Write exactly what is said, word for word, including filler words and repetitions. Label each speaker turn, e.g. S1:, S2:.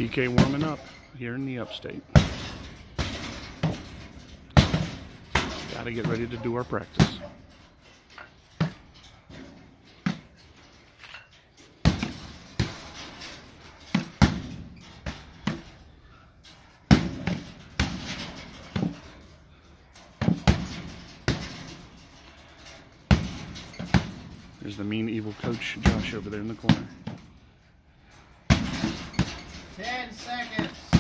S1: P K warming up here in the Upstate. Gotta get ready to do our practice. There's the mean, evil coach, Josh, over there in the corner.
S2: Ten seconds.